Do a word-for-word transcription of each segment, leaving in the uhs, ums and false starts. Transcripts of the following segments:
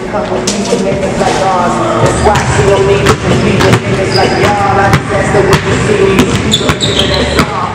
couple people niggas like ours. That's why she don't need to compete with niggas like y'all. I just asked her what you see. That's all.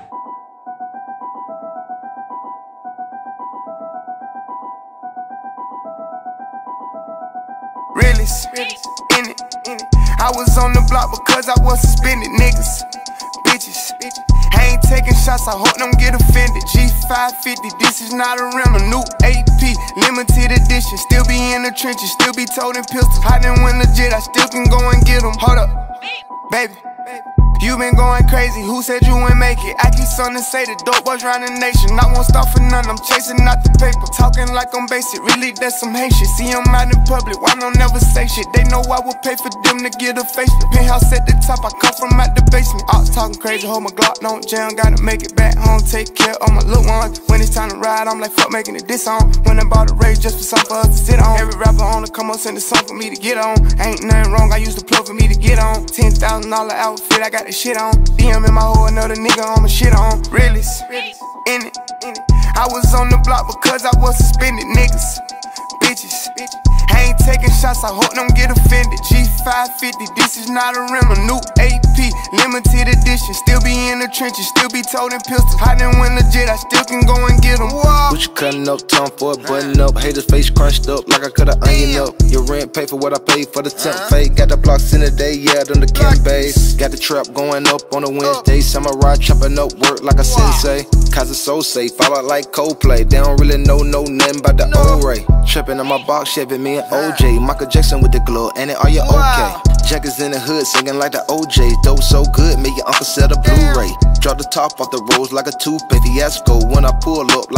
Realest, in it, in it. I was on the block because I was suspended, niggas, bitches. I ain't taking shots, I hope them get offended. G five fifty, this is not a rental. New A P, limited edition. Still be in the trenches, still be toting pistols. I didn't win legit, I still can go and get them. Hold up, baby. You been going crazy, who said you wouldn't make it? I keep something to say, the dope boys round the nation. I won't stop for none, I'm chasing out the paper. Talking like I'm basic, really that's some hate shit. See I'm out in public, why don't never say shit? They know I would pay for them to get a facelift. Penthouse at the top, I come from out the basement. Ops talking crazy, hold my Glock, don't jam. Gotta make it back home, take care of my little ones. When it's time to ride, I'm like fuck making it this on. When I bought a race just for something for us to sit on. Every rapper on the come up, send a song for me to get on. Ain't nothing wrong, I used to plug for me to get on. Ten thousand dollar outfit, I got the shit on. D M in my hole, another nigga on my shit on. Realest, in it, in it. I was on the block because I was suspended, niggas, bitches. I ain't taking shots, I hope them get offended. G five fifty, this is not a rental. New A P, limited edition. Still be in the trenches, still be toting pistols. I didn't win legit, I still can go and get them. What you cutting up, time for a button up. Haters face crunched up like I cut an onion up. Your rent pay for what I paid for the temp fade. Got the blocks in the day, yeah, them the Kim base. Got the trap going up on a Wednesday. Samurai chopping up work like a sensei. Cause it's so safe, fall out like Coldplay. They don't really know no nothing about the old Ray. Trapping on my box, shaving me and O J. Michael Jackson with the glove, and it are you okay? Jackers in the hood singing like the O Js. Dope so good, make your uncle sell a Blu-ray. Drop the top off the rolls like a toothpaste fiasco when I pull up. Like